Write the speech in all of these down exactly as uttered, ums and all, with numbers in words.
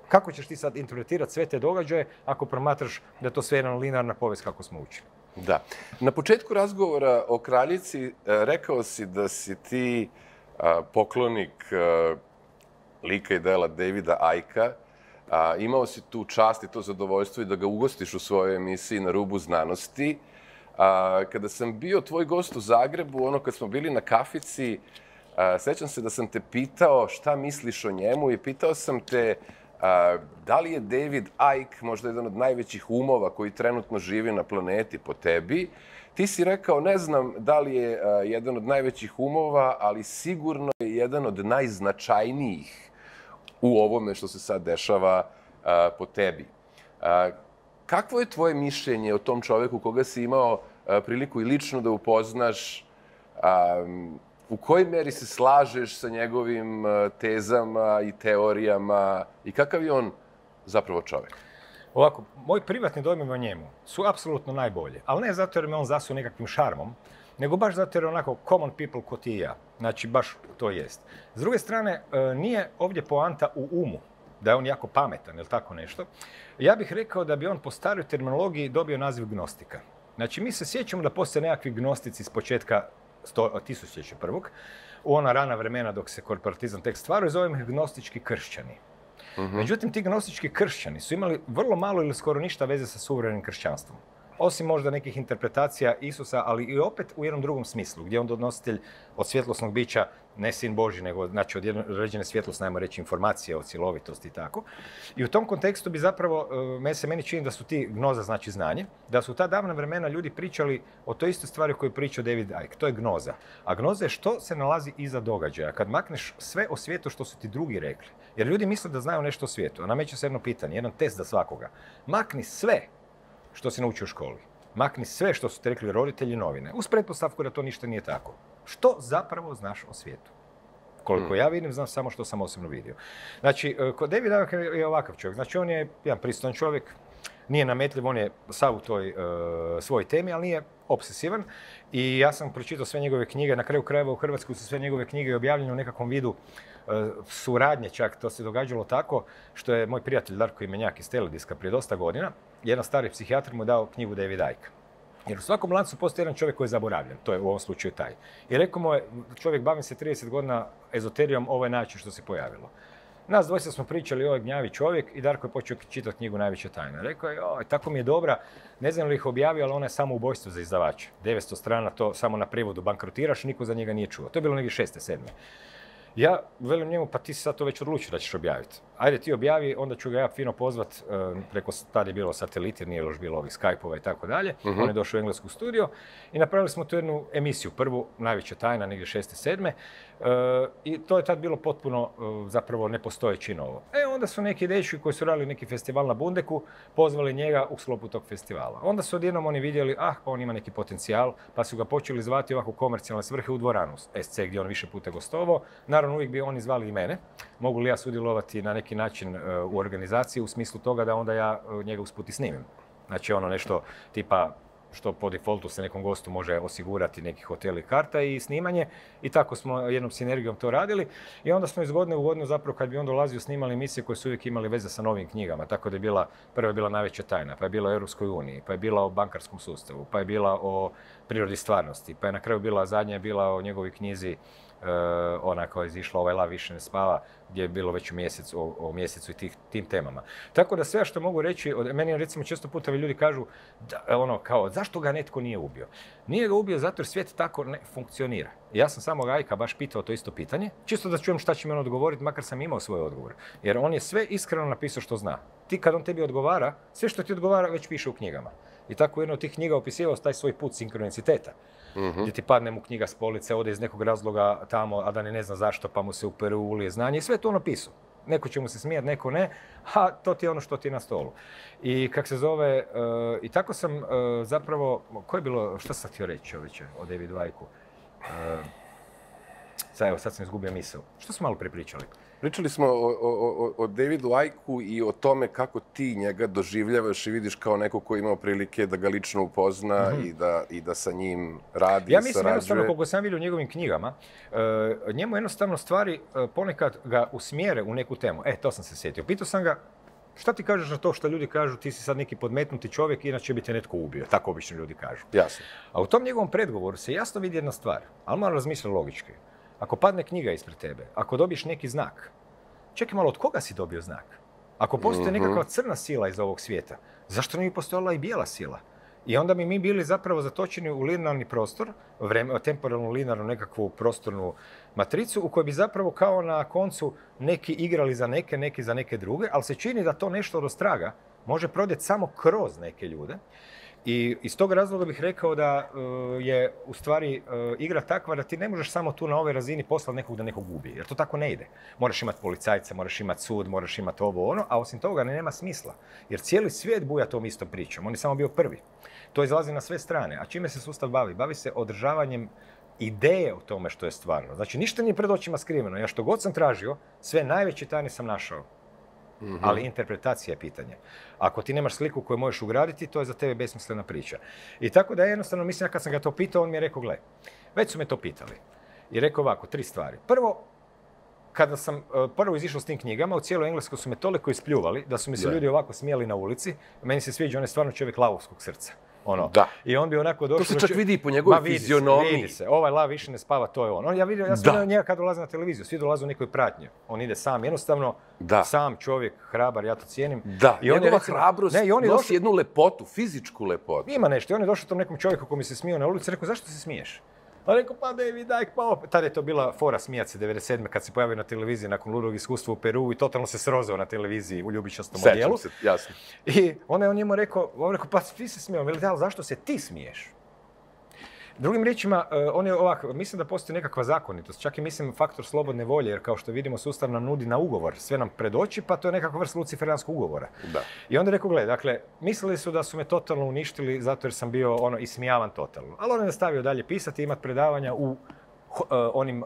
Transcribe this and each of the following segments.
Kako ćeš ti sad interpretirati sve te događaje ako promatraš da je to sve jedna linearna povijest kako smo učili? Da. Na početku razgovora o kraljici rekao si da si ti poklonik lika i dela Davida Icke. Imao si tu čast i to zadovoljstvo i da ga ugostiš u svojoj emisiji Na rubu znanosti. Kada sam bio tvoj gost u Zagrebu, ono kad smo bili na kafici, sećam se da sam te pitao šta misliš o njemu i pitao sam te da li je David Icke možda jedan od najvećih umova koji trenutno živi na planeti po tebi. Ti si rekao, ne znam da li je jedan od najvećih umova, ali sigurno je jedan od najznačajnijih u ovome što se sad dešava po tebi. Kakvo je tvoje mišljenje o tom čoveku koga si imao priliku i lično da upoznaš? U kojoj meri se slažeš sa njegovim tezama i teorijama i kakav je on zapravo čovjek? Ovako, moji privatni dojmovi o njemu su apsolutno najbolje, ali ne zato jer me on zasuo nekakvim šarmom, nego baš zato jer je onako common people ko ti i ja. Znači, baš to jest. S druge strane, nije ovdje poanta u umu, da je on jako pametan ili tako nešto. Ja bih rekao da bi on po staroj terminologiji dobio naziv gnostika. Znači, mi se sjećamo da postoje nekakvi gnostici s početka tisućljeća prvog, u ona rana vremena dok se korporatizam tek stvarao, zovemo ih gnostički kršćani. Međutim, ti gnostički kršćani su imali vrlo malo ili skoro ništa veze sa suvremenim kršćanstvom. Osim možda nekih interpretacija Isusa, ali i opet u jednom drugom smislu, gdje je on donositelj od svjetlosnog bića, ne sin Božji, nego znači od jedne određene svjetlosti, najmo reći informacije o cjelovitosti i tako. I u tom kontekstu bi zapravo, me se meni čini da su ti gnoza, znači znanje, da su u ta davna vremena ljudi pričali o toj istoj stvari koju pričao David Icke. To je gnoza. A gnoza je što se nalazi iza događaja. Kad makneš sve o svijetu što su ti drugi rekli. Jer ljudi misle da znaju nešto o svijetu. A nameće se jedno pitanje, jedan test za svakoga. Makni sve što si naučio u školi. Makni sve što su ti rekli roditelji i novine. Uz pretpostavku da to ništa nije tako. Što zapravo znaš o svijetu? Koliko ja vidim, znam samo što sam osobno vidio. Znači, kod David Icke je ovakav čovjek. Znači, on je jedan pristojan čovjek, nije nametljiv, on je sav u toj uh, svojoj temi, ali nije obsesivan. I ja sam pročitao sve njegove knjige, na kraju krajeva u Hrvatskoj su sve njegove knjige objavljene u nekakvom vidu uh, suradnje čak. To se događalo tako što je moj prijatelj Darko Imenjak iz Telediska prije dosta godina, jedan stari psihijatar mu dao knjigu David Icke. Jer u svakom lancu postoji jedan čovjek koji je zaboravljen, to je u ovom slučaju taj. I rekao mu je, čovjek bavim se trideset godina ezoterijom, ovo je način što se pojavilo. Nas dvojica smo pričali, ovo je gnjavi čovjek i Darko je počeo čitati knjigu Najveća tajna. Rekao je, oj, tako mi je dobra, ne znam li ih objavio, ali ona je samo ubojstvo za izdavača. devetsto strana, to samo na prevodu bankrotiraš, niko za njega nije čuo. To je bilo negdje šeste, sedme. Ja velim njemu, pa ti si sad to već odlučio da ćeš objaviti. Ajde ti objavi, onda ću ga ja fino pozvat, preko, tad je bilo satelit, jer nije još bilo ovih Skype-ova i tako dalje. On je došao u englesku studio i napravili smo tu jednu emisiju, prvu, Najveća tajna, negdje šeste, sedme. I to je tad bilo potpuno zapravo nepostojeći novo. E, onda su neki dečki koji su radili neki festival na Bundeku, pozvali njega u sklopu tog festivala. Onda su odjednom oni vidjeli, ah, pa on ima neki potencijal, pa su ga počeli zvati ovako komercijalne svrhe u dvoranu S C, gdje on više puta gostovao. Naravno, uvijek bi oni zvali i mene. Mogu li ja sudjelovati na neki način u organizaciji u smislu toga da onda ja njega usput i snimim. Znači ono nešto tipa što po defaultu se nekom gostu može osigurati neki hotel i karta i snimanje. I tako smo jednom sinergijom to radili. I onda smo iz godine u godinu zapravo kad bi on dolazio snimali emisije koje su uvijek imali veze sa novim knjigama. Tako da je bila, prva je bila Najveća tajna, pa je bila o Europskoj uniji, pa je bila o bankarskom sustavu, pa je bila o prirodi stvarnosti, pa je na kraju bila zadnja je bila o njegovoj knjizi Uh, ona koja je izišla, ovaj lav više ne spava, gdje je bilo već u mjesecu, o, o mjesecu i tih, tim temama. Tako da sve što mogu reći, od, meni recimo često puta ljudi kažu, da, ono kao, zašto ga netko nije ubio? Nije ga ubio zato jer svijet tako ne funkcionira. Ja sam samo Gajka baš pitao to isto pitanje, čisto da čujem šta će mi on odgovoriti, makar sam imao svoj odgovor. Jer on je sve iskreno napisao što zna. Ti kad on tebi odgovara, sve što ti odgovara već piše u knjigama. I tako jedno od tih knjiga opisivao taj svoj put sinkroniciteta. Mm-hmm. Gdje ti padne mu knjiga s police, ode iz nekog razloga tamo, a da ne, ne zna zašto, pa mu se upere u ulije znanje i sve to on opisao. Neko će mu se smijati, neko ne, a to ti je ono što ti je na stolu. I kak se zove, uh, i tako sam uh, zapravo, ko je bilo, šta sam htio reći čovječe o Davidu Icke-u? Uh, sad, evo, sad sam izgubio misao. Što smo malo prepričali? Pričali smo o, o, o Davidu Icke-u i o tome kako ti njega doživljavaš i vidiš kao neko koji imao prilike da ga lično upozna mm-hmm. i, da, i da sa njim radi ja i mislim sarađuje. Jednostavno, koliko sam vidio u njegovim knjigama, uh, njemu jednostavno stvari uh, ponekad ga usmjere u neku temu. E, to sam se sjetio. Pitao sam ga, Šta ti kažeš na to što ljudi kažu ti si sad neki podmetnuti čovjek, inače bi te netko ubio? Tako obično ljudi kažu. Jasno. A u tom njegovom predgovoru se jasno vidi jedna stvar, ali moram razmišljati logički. Ako padne knjiga ispred tebe, ako dobiješ neki znak, čekaj malo, od koga si dobio znak? Ako postoji Mhm. nekakva crna sila iz ovog svijeta, zašto ne bi postojala i bijela sila? I onda bi mi bili zapravo zatočeni u linearni prostor, vreme, temporalnu linearnu nekakvu prostornu matricu u kojoj bi zapravo kao na koncu neki igrali za neke, neki za neke druge, ali se čini da to nešto od ostraga može prodjeti samo kroz neke ljude. I iz tog razloga bih rekao da uh, je u stvari uh, igra takva da ti ne možeš samo tu na ovoj razini poslati nekog da nekog ubi, jer to tako ne ide. Moraš imati policajca, moraš imati sud, moraš imati ovo ono, a osim toga ne nema smisla. Jer cijeli svijet buja tom istom pričom, on je samo bio prvi. To izlazi na sve strane. A čime se sustav bavi? Bavi se održavanjem ideje o tome što je stvarno. Znači ništa nije pred očima skriveno. Ja što god sam tražio, sve najveće tajne sam našao. Mm-hmm. Ali interpretacija je pitanje. Ako ti nemaš sliku koju možeš ugraditi, to je za tebe besmislena priča. I tako da jednostavno, mislim, ja kad sam ga to pitao, on mi je rekao, gle, već su me to pitali. I rekao ovako, tri stvari. Prvo, kada sam uh, prvo izišao s tim knjigama, u cijeloj Engleskoj su me toliko ispljuvali da su mi se da. ljudi ovako smijali na ulici. Meni se sviđa, on je stvarno čovjek lavovskog srca. Ono. Da. I on bi onako došao... To se čak vidi i po njegovoj fizionomiji. Vidi se, ovaj lav više ne spava, to je on. on ja vidio, ja sam vidio njega kad dolazi na televiziju, svi dolaze u nekoj pratnji. On ide sam, jednostavno, da. sam čovjek, hrabar, ja to cijenim. Da, i on njegova je, recimo, hrabrost ne, i on je nosi došao, jednu lepotu, fizičku lepotu. Ima nešto, i on je došao tom nekom čovjeku koji mi se smio na ulici, rekao, zašto se smiješ? A rekao, pa David Icke, pa opet. Tada je to bila fora smijat se devedeset sedme kad se pojavio na televiziji nakon ludog iskustva u Peruu i totalno se srozao na televiziji u ljubičastom odjelu. Sećam se, jasno. I onda je on njemu rekao, on rekao, pa ti se smiješ, veli, da, zašto se ti smiješ? Drugim riječima, on je ovak, mislim da postoji nekakva zakonitost, čak i mislim faktor slobodne volje, jer kao što vidimo sustav nam nudi na ugovor, sve nam predoči, pa to je nekakva vrsta luciferijanskog ugovora. Da. I onda je rekao, gledaj, dakle, mislili su da su me totalno uništili zato jer sam bio ono ismijavan totalno. Ali on je nastavio dalje pisati i imati predavanja u uh, onim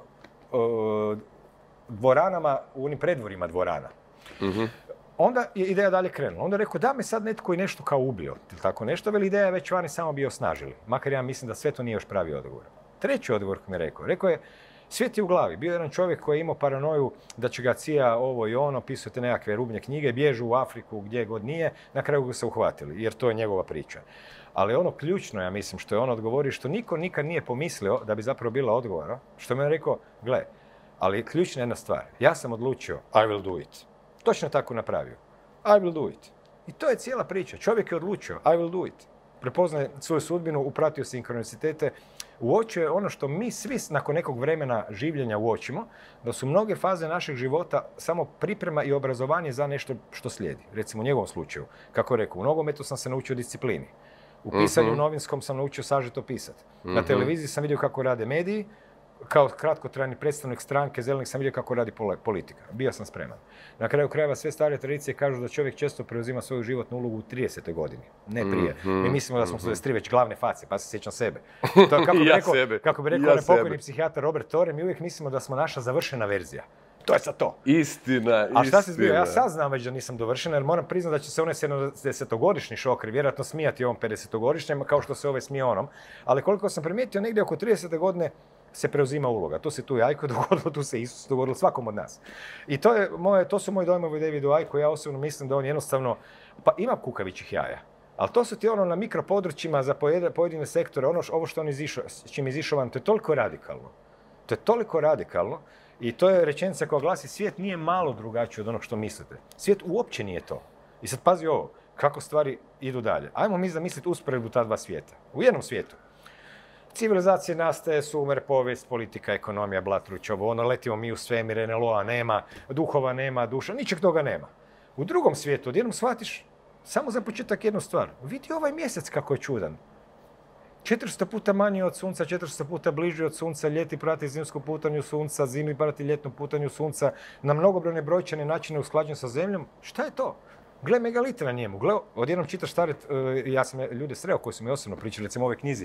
uh, dvoranama, u onim predvorima dvorana. Mm-hmm. Onda je ideja dalje krenula. Onda je rekao, da me sad netko i nešto kao ubio, tako nešto, veli ideja je već vani samo bi osnažili. Makar ja mislim da sve to nije još pravi odgovor. Treći odgovor koji mi je rekao, rekao je, svijet je u glavi. Bio je jedan čovjek koji je imao paranoju da će ga C I A ovo i ono, pisao te nekakve rubne knjige, bježu u Afriku gdje god nije, na kraju ga se uhvatili, jer to je njegova priča. Ali ono ključno, ja mislim, što je on odgovorio, što niko nikad nije pomislio da bi zapravo bila odgovora, što mi je rekao, gle, ali ključna jedna stvar, ja sam odlučio, I will do it. Točno tako napravio. I will do it. I to je cijela priča. Čovjek je odlučio. I will do it. Prepoznaje svoju sudbinu, upratio sinkronicitete, uočio je ono što mi svi nakon nekog vremena življenja uočimo, da su mnoge faze našeg života samo priprema i obrazovanje za nešto što slijedi. Recimo u njegovom slučaju, kako rekao, u nogometu sam se naučio disciplini. U pisanju uh-huh. novinskom sam naučio sažeto pisati. Uh-huh. Na televiziji sam vidio kako rade mediji, kao kratkotrajni predstavnik stranke Zelenih sam vidio kako radi politika. Bio sam spreman. Na kraju krajeva sve stare tradicije kažu da čovjek često preuzima svoju životnu ulogu u tridesetoj godini. Ne prije. Mm-hmm. Mi mislimo da smo mm-hmm. s već glavne face, pa se sjećam sebe. To je kako bi ja rekao, sebe. kako bi rekao ja onaj pokojni psihijatar Robert Torre, mi uvijek mislimo da smo naša završena verzija. To je sad to. Istina, istina. A šta se zbio? Ja sad znam već da nisam dovršena, jer moram priznati da će se onaj sedamdesetogodišnji šokri vjerojatno smijati ovom pedesetogodišnjem, kao što se ovaj smije onom. Ali koliko sam primijetio, negdje oko tridesete godine se preuzima uloga. To se tu i Icke dogodilo, tu se Isus dogodilo svakom od nas. I to, je moje, to su moji dojmovi Davidu Icke, ja osobno mislim da on jednostavno, pa ima kukavićih jaja, ali to su ti ono na mikropodručjima za pojedine sektore, ono ovo što on izišao, s čim izišao van, to je toliko radikalno. To je toliko radikalno i to je rečenica koja glasi, svijet nije malo drugačiji od onog što mislite. Svijet uopće nije to. I sad pazi ovo, kako stvari idu dalje. Ajmo mi zamisliti usporedbu ta dva svijeta. U jednom svijetu civilizacije nastaje, sumer, povijest, politika, ekonomija, blatrućovo, ono, letimo mi u svemir, N L O-a nema, duhova nema, duša, ničeg toga nema. U drugom svijetu odjednom shvatiš samo za početak jednu stvar. Vidi ovaj mjesec kako je čudan. četiristo puta manji od sunca, četiristo puta bliži od sunca, ljeti prati zimsku putanju sunca, zimi prati ljetnu putanju sunca, na mnogobrojne brojčane načine usklađen sa zemljom. Šta je to? Gle megalite na njemu. Gle, odjednom čitaš stare, ja sam ljude sreo koji su mi osobno pričali, recimo ove knjizi.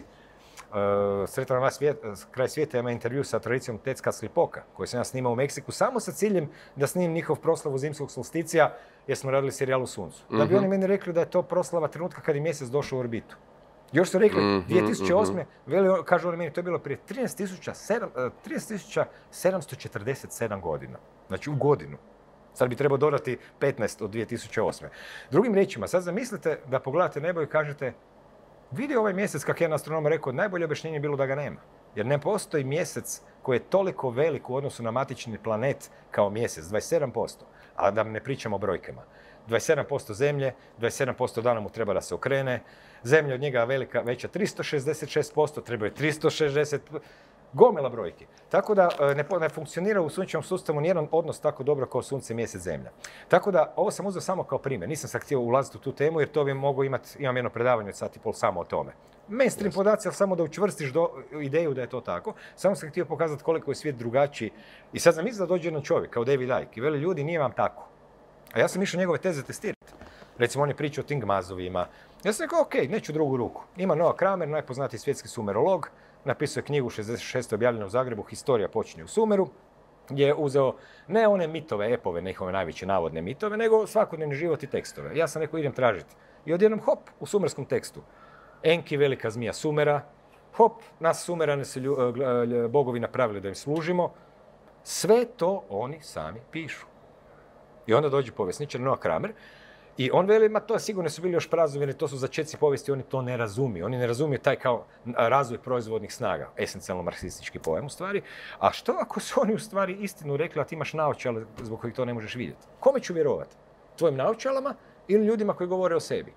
Uh, Sretan vas svijet, kraj svijeta ima intervju sa tradicijom Tecka Slipoka, koji sam ja snimao u Meksiku, samo sa ciljem da snimim njihov proslavu zimskog solsticija, jer smo radili serijal u suncu. Mm-hmm. Da bi oni meni rekli da je to proslava trenutka kad je mjesec došao u orbitu. Još su rekli, mm-hmm, dvije tisuće osme. Mm-hmm. Veli, kažu oni meni, to je bilo prije trinaest tisuća sedamsto četrdeset sedam godina. Znači u godinu. Sad bi trebao dodati petnaest od dvije tisuće osme. Drugim riječima, sad zamislite da pogledate nebo i kažete vidi ovaj mjesec, kako je jedan astronom rekao, najbolje objašnjenje je bilo da ga nema. Jer ne postoji mjesec koji je toliko velik u odnosu na matični planet kao mjesec, dvadeset sedam posto. A da ne pričamo o brojkama. dvadeset sedam posto zemlje, dvadeset sedam posto dana mu treba da se okrene. Zemlja od njega velika, veća tristo šezdeset šest posto, treba je tristo šezdeset, gomila brojki. Tako da ne, ne funkcionira u sunčevom sustavu nijedan odnos tako dobro kao sunce, mjesec, zemlja. Tako da ovo sam uzeo samo kao primjer. Nisam sad htio ulaziti u tu temu jer to bi mogo imati, imam jedno predavanje od sat i pol samo o tome. Mainstream podaci, ali samo da učvrstiš do, ideju da je to tako. Samo sam htio pokazati koliko je svijet drugačiji. I sad sam mislio da dođe jedan čovjek kao David Icke i veli ljudi nije vam tako. A ja sam išao njegove teze testirati. Recimo, on je pričao o Thingmazovima. Ja sam rekao, ok, neću drugu ruku. Ima Noah Kramer, najpoznatiji svjetski sumerolog, napisao je knjigu šezdeset šeste objavljena u Zagrebu, Historija počinje u Sumeru, gdje je uzeo ne one mitove, epove, njihove najveće navodne mitove, nego svakodnevni život i tekstove. Ja sam rekao, idem tražiti. I odjednom, hop, u sumerskom tekstu. Enki, velika zmija Sumera, hop, nas Sumerane su bogovi napravili da im služimo. Sve to oni sami pišu. I onda dođe povjesničar Noah Kramer i on veli, ma to sigurno su bili još prazovjeri, to su začeci povijesti, oni to ne razumiju. Oni ne razumiju taj kao razvoj proizvodnih snaga, esencijalno marksistički pojam u stvari. A što ako su oni u stvari istinu rekli, a ti imaš naočale zbog kojih to ne možeš vidjeti? Kome ću vjerovati? Tvojim naočalama ili ljudima koji govore o sebi?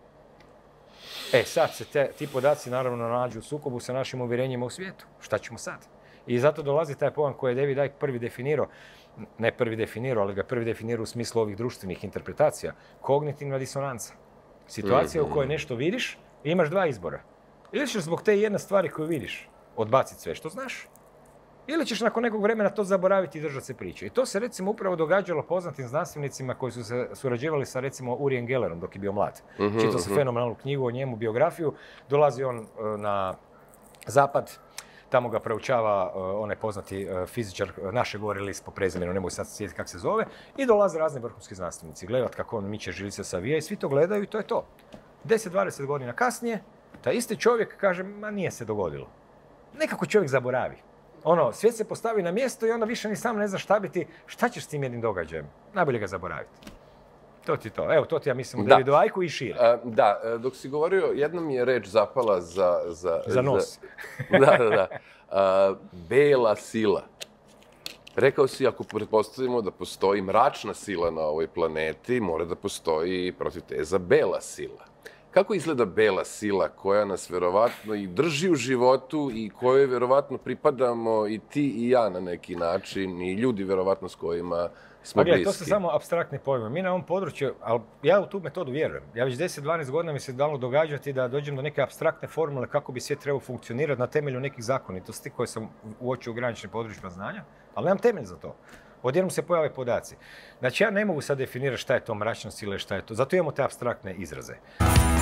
E, sad se te, ti podaci naravno nađu u sukobu sa našim uvjerenjima u svijetu. Šta ćemo sad? I zato dolazi taj pojam koji je David Icke prvi definirao, ne prvi definirao, ali ga prvi definirao u smislu ovih društvenih interpretacija, kognitivna disonanca. Situacija u kojoj nešto vidiš i imaš dva izbora. Ili ćeš zbog te jedne stvari koju vidiš odbaciti sve što znaš, ili ćeš nakon nekog vremena to zaboraviti i držati se priče. I to se recimo upravo događalo poznatim znanstvenicima koji su se surađivali sa recimo Urijem Gellerom dok je bio mlad. Mm-hmm, Čitao se fenomenalnu knjigu o njemu, biografiju, dolazi on na zapad, tamo ga proučava uh, onaj poznati uh, fizičar, uh, naše govori list po prezimenu, ne mogu sad sjetiti kako se zove, i dolaze razni vrhunski znanstvenici gledat kako on miče žilice savija i svi to gledaju i to je to. deset do dvadeset godina kasnije, taj isti čovjek kaže, ma nije se dogodilo. Nekako čovjek zaboravi. Ono, svijet se postavi na mjesto i onda više ni sam ne zna šta biti, šta ćeš s tim jednim događajem. Najbolje ga zaboraviti. To ti to. Evo, to ti ja mislim u Davidu Icke i šire. A, da, dok si govorio, jedna mi je reč zapala za... Za, za nos. Za, da, da, da. A, bela sila. Rekao si, ako pretpostavimo da postoji mračna sila na ovoj planeti, mora da postoji protivteza bela sila. Kako izgleda bela sila koja nas verovatno i drži u životu i kojoj verovatno pripadamo i ti i ja na neki način i ljudi verovatno s kojima smo bliski? To su samo apstraktni pojmovi. Mi na ovom području, ali ja u tu metodu vjerujem. Ja već deset do dvanaest godina mi se dalo događati da dođem do neke apstraktne formule kako bi svijet trebao funkcionirati na temelju nekih zakonitosti koje sam uočio u graničnim područjima znanja, ali nemam temelj za to. Odjednom se pojave podaci. Znači ja ne mogu sad definirati šta je to mračna sila i šta je to. Zato imamo te apstraktne izraze.